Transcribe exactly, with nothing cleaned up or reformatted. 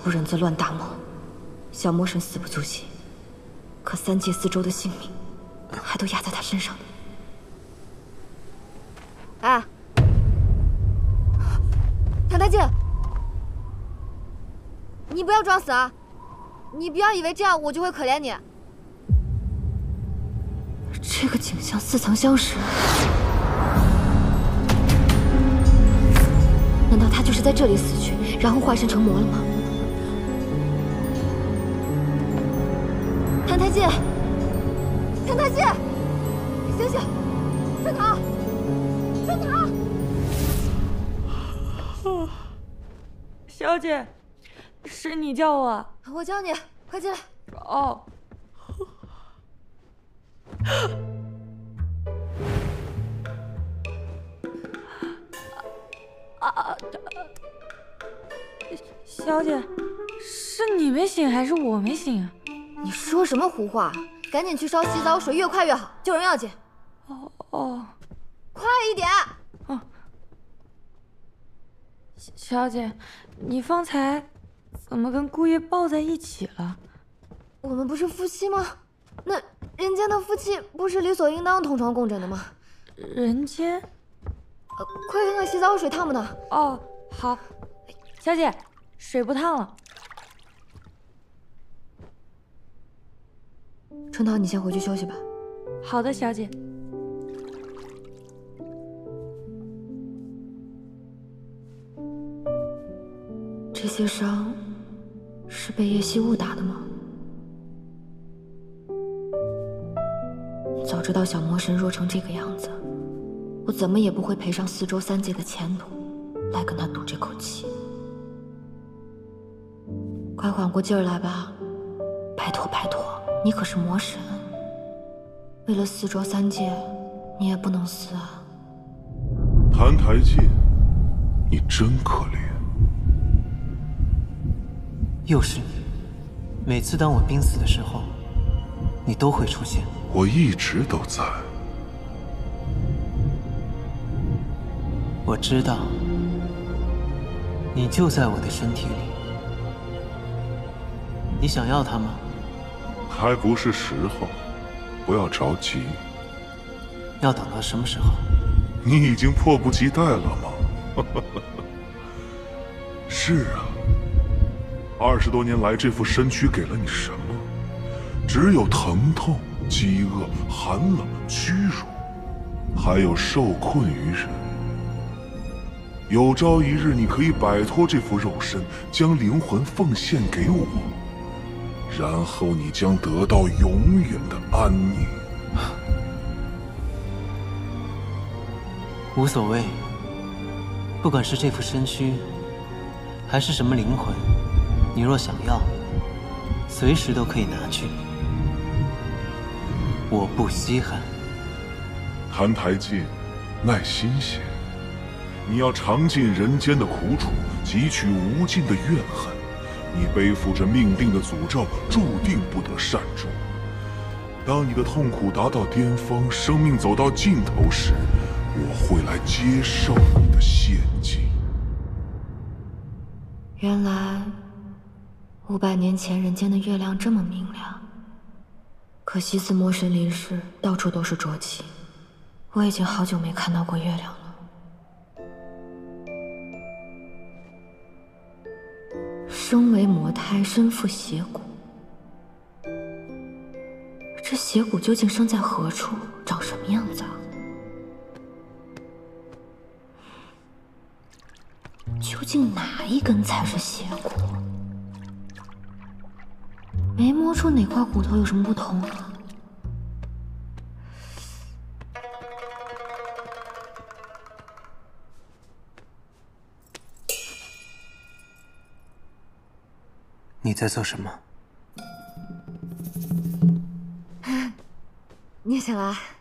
不忍则乱大谋，小魔神死不足惜，可三界四周的性命还都压在他身上呢。 哎，唐太剑，你不要装死啊！你不要以为这样我就会可怜你。 这个景象似曾相识，难道他就是在这里死去，然后化身成魔了吗？ 谭太剑，谭太剑，醒醒！春桃，春桃！ 小姐，是你叫我？ 我叫你，快进来。 哦。啊！小姐，是你没醒还是我没醒啊？ 你说什么胡话？赶紧去烧洗澡水，越快越好，救人要紧。 哦哦， 快一点！ 哦，小姐，你方才怎么跟姑爷抱在一起了？ 我们不是夫妻吗？那人间的夫妻不是理所应当同床共枕的吗？ 人间？ 呃，快看看洗澡水烫不烫？ 哦，好。小姐，水不烫了。 春桃，你先回去休息吧。 好的，小姐。 这些伤是被叶惜雾打的吗？早知道小魔神弱成这个样子，我怎么也不会赔上四周三界的前途来跟他赌这口气。快缓过劲儿来吧，拜托拜托，你可是魔神，为了四周三界，你也不能死啊！ 谭台烬，你真可怜。 又是你，每次当我濒死的时候，你都会出现。 我一直都在。 我知道，你就在我的身体里。你想要它吗？ 还不是时候，不要着急。 要等到什么时候？ 你已经迫不及待了吗？是啊，二十多年来，这副身躯给了你什么？只有疼痛、饥饿、寒冷、屈辱，还有受困于人。有朝一日，你可以摆脱这副肉身，将灵魂奉献给我，然后你将得到永远的安宁。 无所谓，不管是这副身躯，还是什么灵魂，你若想要，随时都可以拿去。我不稀罕。 谭台烬，耐心些，你要尝尽人间的苦楚，汲取无尽的怨恨。你背负着命定的诅咒，注定不得善终。当你的痛苦达到巅峰，生命走到尽头时，我会来接受你的献祭。 原来，五百年前人间的月亮这么明亮。可惜自魔神离世，到处都是浊气，我已经好久没看到过月亮了。生为魔胎，身负邪骨。这邪骨究竟生在何处，长什么样子啊？究竟哪一根才是邪骨？没摸出哪块骨头有什么不同啊？ 你在做什么？ 你醒了。